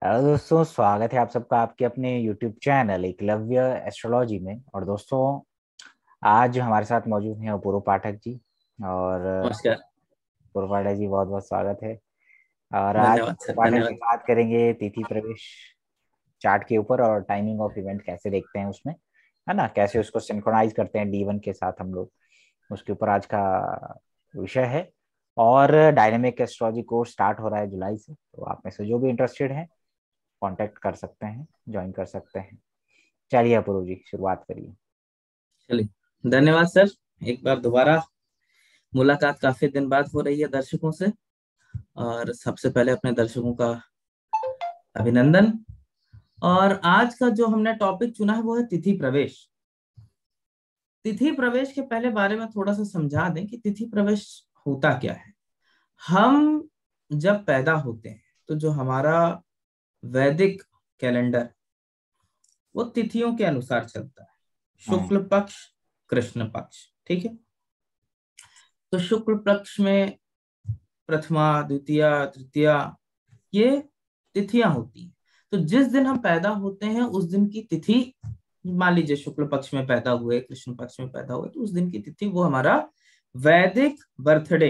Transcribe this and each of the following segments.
Hello दोस्तों, स्वागत है आप सबका आपके अपने YouTube चैनल एकलव्य एस्ट्रोलॉजी में। और दोस्तों, आज हमारे साथ मौजूद हैं अपूर्व पाठक जी। और नमस्कार। अपूर्व पाठक जी, बहुत बहुत स्वागत है। और आज धन्यवाद अपूर्व सर, पाठक जी धन्यवाद। बात करेंगे तिथि प्रवेश चार्ट के ऊपर, और टाइमिंग ऑफ इवेंट कैसे देखते हैं उसमें, है ना, कैसे उसको सिंक्रोनाइज करते हैं D1 के साथ हम लोग। उसके ऊपर आज का विषय है। और डायनेमिक एस्ट्रोलॉजी कोर्स स्टार्ट हो रहा है जुलाई से, तो आप में से जो भी इंटरेस्टेड हैं कांटेक्ट कर सकते हैं, ज्वाइन कर सकते हैं। चलिए अपूर्व जी, शुरुआत करिए। चलिए, धन्यवाद सर। एक बार दोबारा मुलाकात काफी दिन बाद हो रही है दर्शकों से। और सबसे पहले अपने दर्शकों का अभिनंदन। और आज का जो हमने टॉपिक चुना है वो है तिथि प्रवेश। तिथि प्रवेश के पहले बारे में थोड़ा सा समझा दें कि तिथि प्रवेश होता क्या है। हम जब पैदा होते हैं तो जो हमारा वैदिक कैलेंडर वो तिथियों के अनुसार चलता है। हम्म। शुक्ल पक्ष, कृष्ण पक्ष, ठीक है। तो शुक्ल पक्ष में प्रथमा, द्वितीया, तृतीया, ये तिथियां होती हैं। तो जिस दिन हम पैदा होते हैं उस दिन की तिथि, मान लीजिए शुक्ल पक्ष में पैदा हुए, कृष्ण पक्ष में पैदा हुए, तो उस दिन की तिथि वो हमारा वैदिक बर्थडे।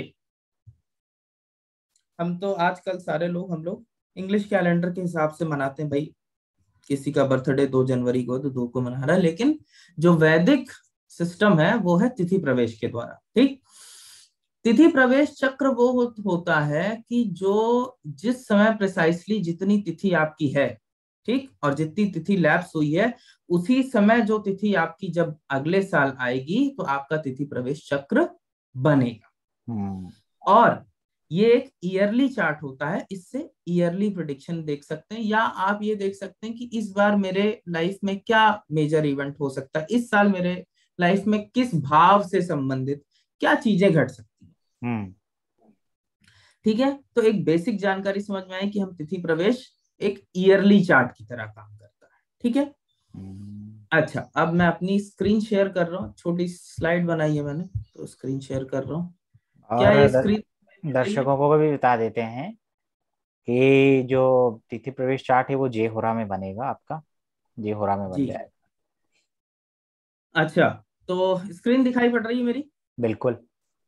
हम तो आजकल सारे लोग हम लोग इंग्लिश कैलेंडर के हिसाब से मनाते हैं भाई। किसी का बर्थडे 2 जनवरी को तो 2 को मना रहा है, लेकिन जो वैदिक सिस्टम है वो है तिथि प्रवेश के द्वारा, ठीक। तिथि प्रवेश चक्र वो होता है कि जो जिस समय प्रिसाइसली जितनी तिथि आपकी है, ठीक, और जितनी तिथि लैप्स हुई है उसी समय जो तिथि आपकी जब अगले साल आएगी तो आपका तिथि प्रवेश चक्र बनेगा। हम्म। और ये एक ईयरली चार्ट होता है, इससे ईयरली प्रिडिक्शन देख सकते हैं, या आप ये देख सकते हैं कि इस बार मेरे लाइफ में क्या मेजर इवेंट हो सकता है, इस साल मेरे लाइफ में किस भाव से संबंधित क्या चीजें घट सकती हैं। हम्म। ठीक है, तो एक बेसिक जानकारी समझ में आई कि हम तिथि प्रवेश एक ईयरली चार्ट की तरह काम करता है, ठीक है। हम्म। अच्छा, अब मैं अपनी स्क्रीन शेयर कर रहा हूँ, छोटी स्लाइड बनाई है मैंने, तो स्क्रीन शेयर कर रहा हूँ। क्या और ये स्क्रीन दिख रही है? दर्शकों को भी बता देते हैं कि जो तिथि प्रवेश चार्ट है वो जे होरा में बनेगा आपका। जे होरा में बन जी। जाएगा। अच्छा, तो स्क्रीन दिखाई पड़ रही है मेरी? बिल्कुल।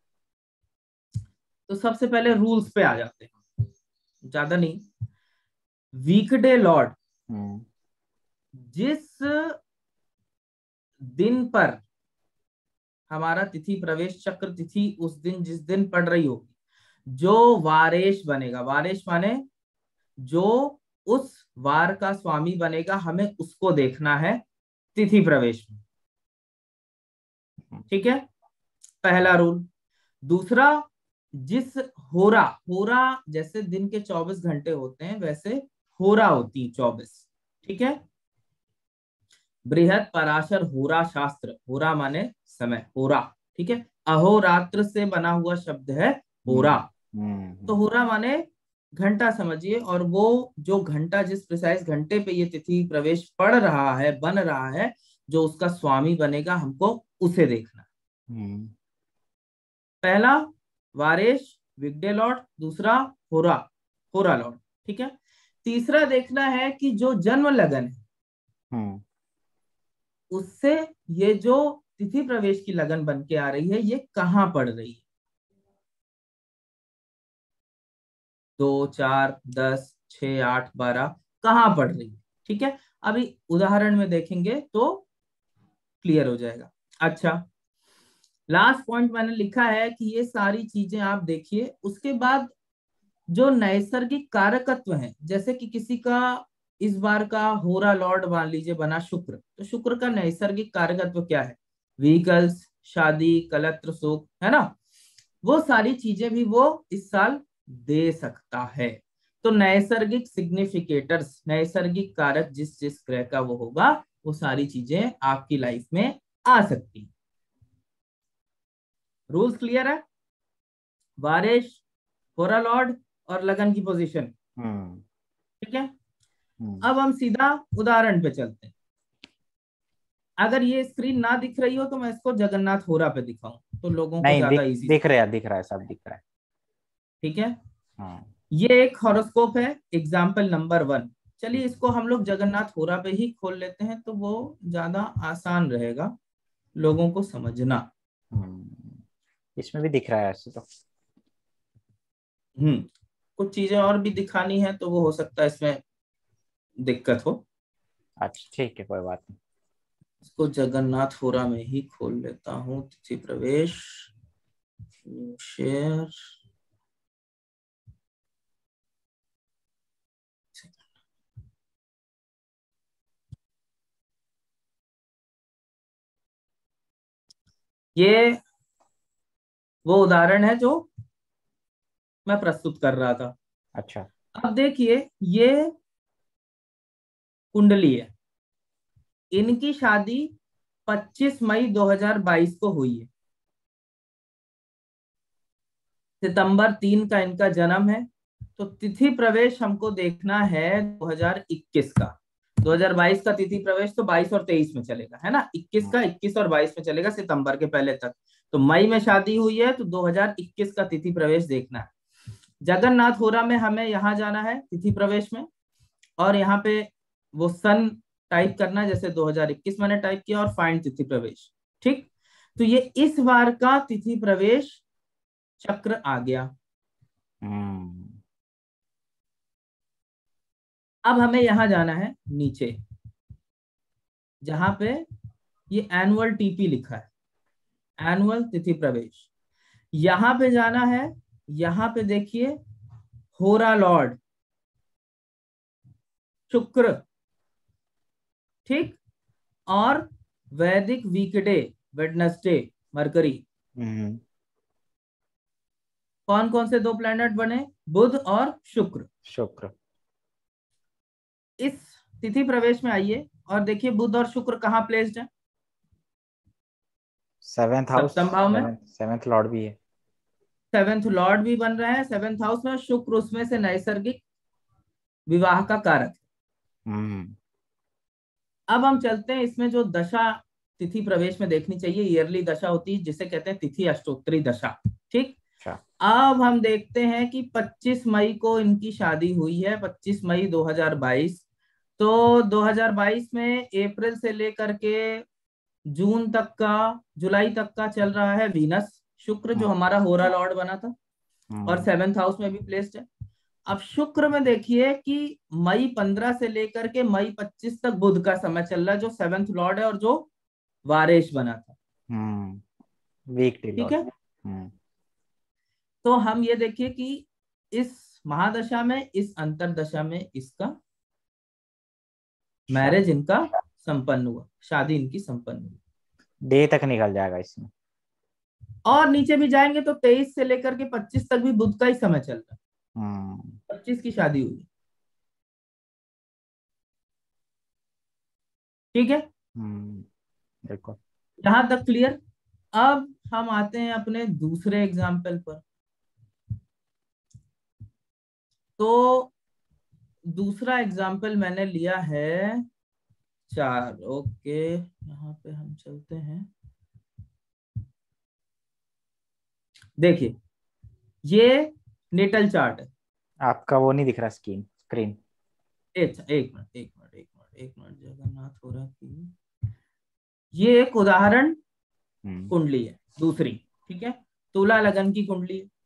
तो सबसे पहले रूल्स पे आ जाते हैं, ज्यादा नहीं। Weekday lord, hmm. जिस दिन पर हमारा तिथि प्रवेश चक्र तिथि उस दिन जिस दिन पड़ रही होगी, जो वारेश बनेगा, वारेश माने जो उस वार का स्वामी बनेगा, हमें उसको देखना है तिथि प्रवेश में, ठीक है। पहला रूल। दूसरा, जिस होरा, होरा जैसे दिन के 24 घंटे होते हैं वैसे होरा होती है 24, ठीक है। बृहद पराशर होरा शास्त्र, होरा माने समय, होरा, ठीक है। अहोरात्र से बना हुआ शब्द है हम्म। होरा। तो हम्म। होरा माने घंटा समझिए, और वो जो घंटा जिस प्रिसाइज घंटे पे ये तिथि प्रवेश पड़ रहा है, बन रहा है, जो उसका स्वामी बनेगा हमको उसे देखना। हम्म। पहला वारेश, विगडे लॉर्ड। दूसरा होरा, होरा लॉर्ड, ठीक है। तीसरा देखना है कि जो जन्म लगन है हम्म। उससे ये जो तिथि प्रवेश की लगन बन के आ रही है ये कहाँ पड़ रही है। 2, 4, 10, 6, 8, 12 कहाँ पड़ रही है, ठीक है। अभी उदाहरण में देखेंगे तो क्लियर हो जाएगा। अच्छा, लास्ट पॉइंट मैंने लिखा है कि ये सारी चीजें आप देखिए, उसके बाद जो नैसर्गिक कारकत्व हैं, जैसे कि किसी का इस बार का होरा लॉर्ड मान लीजिए बना शुक्र, तो शुक्र का नैसर्गिक कारकत्व क्या है? व्हीकल्स, शादी, कलत्र, सुख, है ना। वो सारी चीजें भी वो इस साल दे सकता है। तो नैसर्गिक सिग्निफिकेटर्स, नैसर्गिक कारक जिस जिस ग्रह का वो होगा, वो सारी चीजें आपकी लाइफ में आ सकती हैं। रूल्स क्लियर है? बारिश, होरा लॉर्ड और लगन की पोजीशन, हम्म। ठीक है। हम्म। अब हम सीधा उदाहरण पे चलते हैं। अगर ये स्क्रीन ना दिख रही हो तो मैं इसको जगन्नाथ होरा पे दिखाऊं तो लोगों को नहीं, ज्यादा इजी, दिख रहा है, सब दिख रहा है। ठीक है। हाँ। ये एक हॉरोस्कोप है, एग्जाम्पल नंबर 1। चलिए इसको हम लोग जगन्नाथ होरा पे ही खोल लेते हैं, तो वो ज्यादा आसान रहेगा लोगों को समझना। इसमें भी दिख रहा है ऐसे तो। हम्म कुछ चीजें और भी दिखानी है तो वो हो सकता है इसमें दिक्कत हो। अच्छा ठीक है, कोई बात नहीं। इसको जगन्नाथ होरा में ही खोल लेता हूँ, तिथि प्रवेश, शेयर। ये वो उदाहरण है जो मैं प्रस्तुत कर रहा था। अच्छा। अब देखिए, ये कुंडली है, इनकी शादी 25 मई 2022 को हुई है। सितंबर 3 का इनका जन्म है। तो तिथि प्रवेश हमको देखना है 2021 का। 2022 का तिथि प्रवेश तो 22 और 23 में चलेगा, है ना। 21 का 21 और 22 में चलेगा, सितंबर के पहले तक। तो मई में शादी हुई है तो 2021 का तिथि प्रवेश देखना है। जगन्नाथ होरा में हमें यहाँ जाना है तिथि प्रवेश में, और यहाँ पे वो सन टाइप करना है, जैसे 2021 मैंने टाइप किया, और फाइंड तिथि प्रवेश। ठीक, तो ये इस बार का तिथि प्रवेश चक्र आ गया। हम्म। अब हमें यहां जाना है नीचे, जहां पे ये एनुअल टीपी लिखा है, एनुअल तिथि प्रवेश। यहां पे जाना है, यहां पे देखिए होरा लॉर्ड शुक्र, ठीक, और वैदिक वीकडे वेडनेसडे मरकरी। हम्म। कौन कौन से दो प्लैनेट बने, बुध और शुक्र। शुक्र। इस तिथि प्रवेश में आइए और देखिए बुध और शुक्र कहाँ प्लेस्ड है। Seventh house. सप्तम भाव में, सेवेंथ सेवेंथ लॉर्ड भी है। सेवेंथ लॉर्ड भी बन रहा है सेवेंथ हाउस में, शुक्र उसमें से नैसर्गिक विवाह का कारक। हम्म। अब हम चलते हैं इसमें जो दशा तिथि प्रवेश में देखनी चाहिए, ईयरली दशा होती है जिसे कहते हैं तिथि अष्टोत्तरी दशा। ठीक, अच्छा। अब हम देखते हैं कि 25 मई को इनकी शादी हुई है, 25 मई 2022। तो 2022 में अप्रैल से लेकर के जून तक का, जुलाई तक का चल रहा है वीनस शुक्र, जो हम्म। हमारा होरा लॉर्ड बना था, और हम्म। सेवेंथ हाउस में भी प्लेस्ड है। अब शुक्र में देखिए कि मई 15 से लेकर के मई 25 तक बुध का समय चल रहा है, जो सेवेंथ लॉर्ड है और जो वारेश बना था। वीक डी ठीक लॉर्ड। है, हम्म। तो हम ये देखिए कि इस महादशा में, इस अंतरदशा में इसका शायद मैरिज इनका संपन्न हुआ, शादी इनकी संपन्न हुई। डे तक निकल जाएगा इसमें। और नीचे भी जाएंगे तो 23 से लेकर के 25 तक भी बुध का ही समय चल रहा है, हम्म। 25 की शादी हुई। ठीक है, बिल्कुल। यहां तक क्लियर। अब हम आते हैं अपने दूसरे एग्जाम्पल पर। तो दूसरा एग्जाम्पल मैंने लिया है 4। ओके, यहाँ पे हम चलते हैं। देखिए, ये नेटल चार्ट है। आपका वो नहीं दिख रहा स्क्रीन स्क्रीन। एक मिनट, एक मिनट, एक मिनट, एक मिनट, जगन्नाथ हो रहा की ये एक उदाहरण हम्म। कुंडली है दूसरी। ठीक है, तुला लगन की कुंडली है।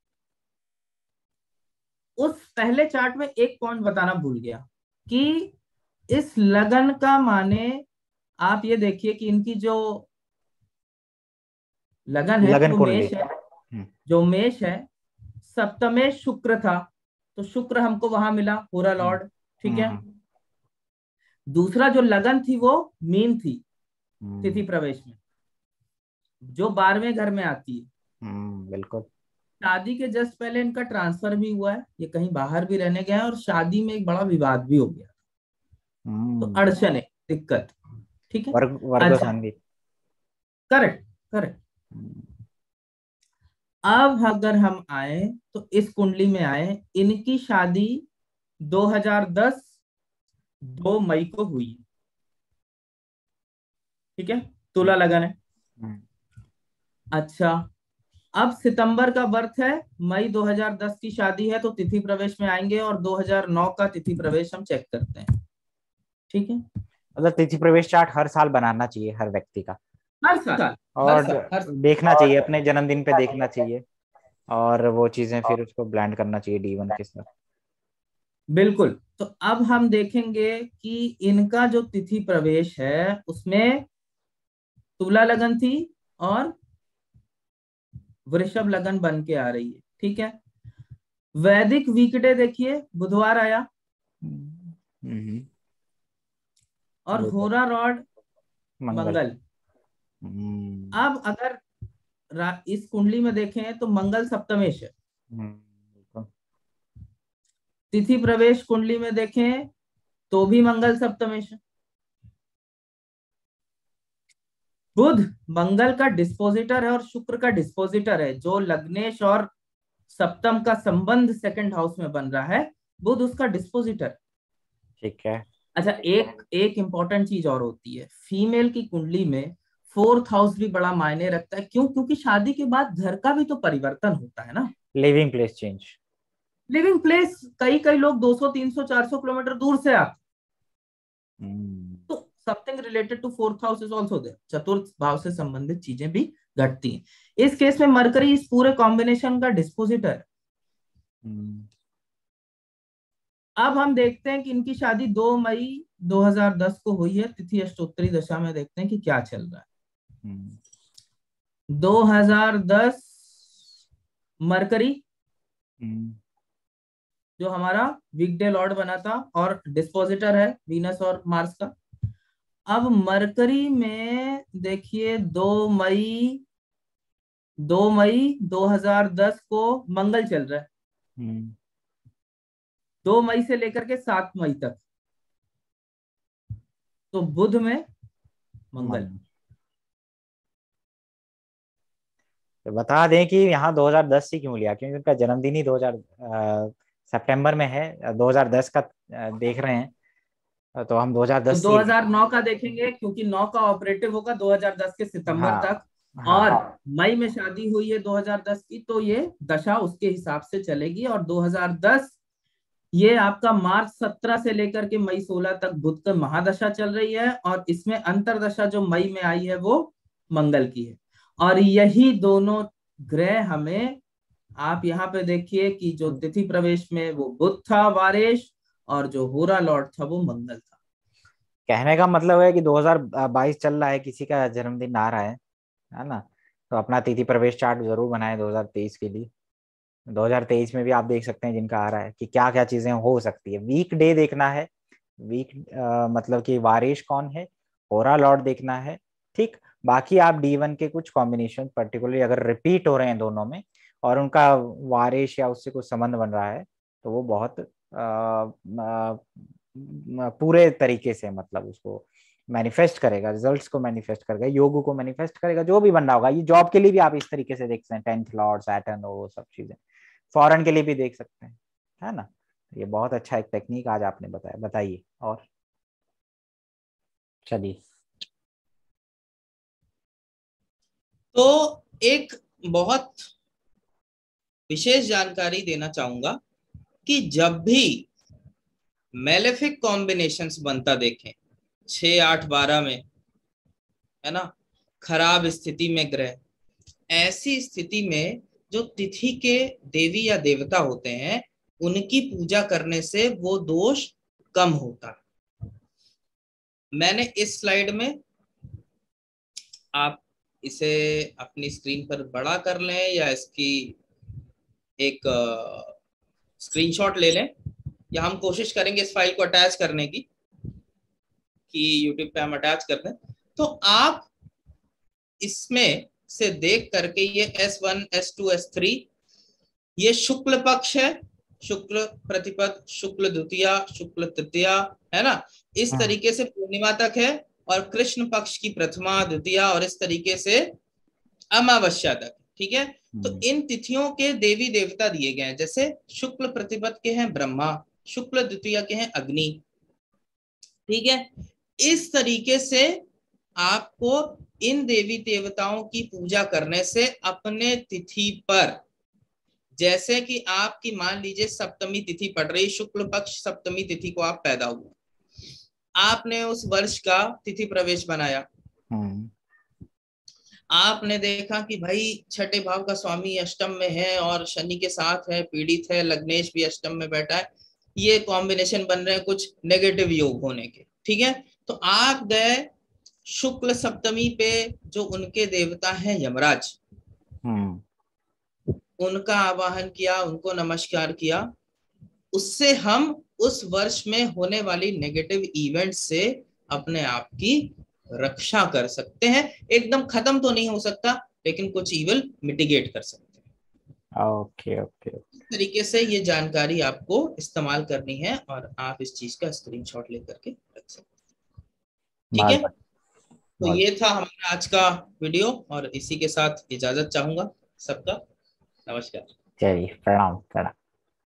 उस पहले चार्ट में एक पॉइंट बताना भूल गया कि इस लगन का माने, आप ये देखिए कि इनकी जो लगन है लगन वो कुंडली। मेष है, जो मेष है, सप्तमेश शुक्र था, तो शुक्र हमको वहां मिला पूरा हम्म। लॉर्ड। ठीक है, हम्म। दूसरा जो लगन थी वो मीन थी तिथि हम्म। प्रवेश में, जो 12वें घर में आती है। बिल्कुल। शादी के जस्ट पहले इनका ट्रांसफर भी हुआ है, ये कहीं बाहर भी रहने गया है, और शादी में एक बड़ा विवाद भी हो गया। तो हम्म। अड़चन है, दिक्कत। ठीक है, वर्ग वर्गो अच्छा, संधि। Correct, correct. अब अगर हम आए तो इस कुंडली में आए, इनकी शादी 2010 2 मई को हुई। ठीक है, तुला लगन है। हम्म। अच्छा, अब सितंबर का बर्थ है, मई 2010 की शादी है, तो तिथि प्रवेश में आएंगे और 2009 का तिथि प्रवेश हम चेक करते हैं। ठीक है, मतलब तिथि प्रवेश चार्ट हर साल बनाना चाहिए हर व्यक्ति का, हर साल, हर और साल, हर साल। देखना चाहिए, अपने जन्मदिन पे देखना चाहिए, और वो चीजें फिर उसको ब्लेंड करना चाहिए D1 के साथ। बिल्कुल। तो अब हम देखेंगे कि इनका जो तिथि प्रवेश है उसमें तुला लगन थी और वृषभ लगन बन के आ रही है। ठीक है, वैदिक वीकडे देखिए, बुधवार आया, हम्म। और वो तो होरा रॉड मंगल। मंगल। हम्म। अब अगर इस कुंडली में देखें तो मंगल सप्तमेश है। बिल्कुल। तिथि प्रवेश कुंडली में देखें तो भी मंगल सप्तमेश है। बुध मंगल का डिस्पोजिटर है और शुक्र का डिस्पोजिटर है। जो लग्नेश और सप्तम का संबंध सेकंड हाउस में बन रहा है, बुध उसका डिस्पोजिटर। ठीक है। अच्छा, एक एक इंपॉर्टेंट चीज और होती है फीमेल की कुंडली में, फोर्थ हाउस भी बड़ा मायने रखता है। क्यों? क्योंकि शादी के बाद घर का भी तो परिवर्तन होता है ना। Living place change. Living place, कई कई लोग 200 300 400 किलोमीटर दूर से आते, हम्म। तो something related to fourth house is also there. चतुर्थ भाव से संबंधित चीजें भी घटती हैं। इस केस में मरकरी इस पूरे कॉम्बिनेशन का डिस्पोजिटर है। हम्म। अब हम देखते हैं कि इनकी शादी 2 मई 2010 को हुई है। तिथि अष्टोत्तरी दशा में देखते हैं कि क्या चल रहा है। हम्म। 2010 Mercury, hmm. जो हमारा वीकडे लॉर्ड बना था और डिस्पोजिटर है वीनस और मार्स का। अब मरकरी में देखिए 2 मई 2010 को मंगल चल रहा है, हम्म। 2 मई से लेकर के 7 मई तक, तो बुध में मंगल। मंगल। तो बता दें कि यहाँ 2010 ही क्यों लिया, क्योंकि उनका जन्मदिन ही 2000 सितंबर में है, 2010 का देख रहे हैं, तो हम तो 2010 ही ले। 2009 का देखेंगे क्योंकि 9 का ऑपरेटिव होगा 2010 के सितंबर तक, हाँ। और हाँ। मई में शादी हुई है 2010 की, तो ये दशा उसके हिसाब से चलेगी। और 2010 ये आपका मार्च 17 से लेकर के मई 16 तक बुध का महादशा चल रही है, और इसमें अंतरदशा जो मई में आई है वो मंगल की है। और यही दोनों ग्रह हमें, आप यहाँ पे देखिए कि जो तिथि प्रवेश में वो बुध था वारेश, और जो होरा लॉर्ड था वो मंगल था। कहने का मतलब है कि 2022 चल रहा है, किसी का जन्मदिन आ रहा है ना, तो अपना तिथि प्रवेश चार्ट जरूर बनाए 2023 के लिए। 2023 में भी आप देख सकते हैं जिनका आ रहा है कि क्या क्या चीजें हो सकती है। वीक डे देखना है, वीक मतलब कि वारिश कौन है, होरा लॉर्ड देखना है। ठीक। बाकी आप D1 के कुछ कॉम्बिनेशन पर्टिकुलरली अगर रिपीट हो रहे हैं दोनों में, और उनका वारिश या उससे कुछ संबंध बन रहा है, तो वो बहुत पूरे तरीके से मतलब उसको मैनिफेस्ट करेगा, रिजल्ट्स को मैनिफेस्ट करेगा, योग को मैनिफेस्ट करेगा, जो भी बन रहा होगा। ये जॉब के लिए भी आप इस तरीके से देख सकते हैं, 10th लॉर्ड सैटर्न और वो सब चीजें। फॉरेन के लिए भी देख सकते हैं, है ना। ये बहुत अच्छा एक टेक्निक आज आपने बताया, बताइए और। चलिए। तो एक बहुत विशेष जानकारी देना चाहूंगा कि जब भी मेलेफिक कॉम्बिनेशंस बनता देखें 6 8 12 में, है ना, खराब स्थिति में ग्रह, ऐसी स्थिति में जो तिथि के देवी या देवता होते हैं उनकी पूजा करने से वो दोष कम होता है। मैंने इस स्लाइड में, आप इसे अपनी स्क्रीन पर बड़ा कर लें या इसकी एक स्क्रीनशॉट ले लें, या हम कोशिश करेंगे इस फाइल को अटैच करने की, कि यूट्यूब पे हम अटैच कर दें, तो आप इसमें से देख करके ये S1 S2 S3, ये शुक्ल पक्ष है, शुक्ल प्रतिपद, शुक्ल द्वितीया, शुक्ल तृतीया, है ना, इस हाँ। तरीके से पूर्णिमा तक है। और कृष्ण पक्ष की प्रथमा द्वितीया, और इस तरीके से अमावस्या तक। ठीक है, तो इन तिथियों के देवी देवता दिए गए हैं। जैसे शुक्ल प्रतिपद के हैं ब्रह्मा, शुक्ल द्वितीया के हैं अग्नि। ठीक है, इस तरीके से आपको इन देवी देवताओं की पूजा करने से अपने तिथि पर, जैसे कि आपकी मान लीजिए सप्तमी तिथि पड़ रही, शुक्ल पक्ष सप्तमी तिथि को आप पैदा हुए, आपने उस वर्ष का तिथि प्रवेश बनाया, आपने देखा कि भाई छठे भाव का स्वामी अष्टम में है और शनि के साथ है, पीड़ित है, लग्नेश भी अष्टम में बैठा है, ये कॉम्बिनेशन बन रहे हैं कुछ नेगेटिव योग होने के, ठीक है। तो आप गए शुक्ल सप्तमी पे, जो उनके देवता हैं यमराज, उनका आवाहन किया, उनको नमस्कार किया, उससे हम उस वर्ष में होने वाली नेगेटिव इवेंट से अपने आप की रक्षा कर सकते हैं। एकदम खत्म तो नहीं हो सकता, लेकिन कुछ इविल मिटिगेट कर सकते हैं। Okay okay. इस तरीके से ये जानकारी आपको इस्तेमाल करनी है और आप इस चीज का स्क्रीनशॉट लेकर के रख सकते हैं, ठीक है। तो ये था हमारा आज का वीडियो और इसी के साथ इजाजत चाहूंगा सबका। नमस्कार। चलिए, प्रणाम प्रणाम।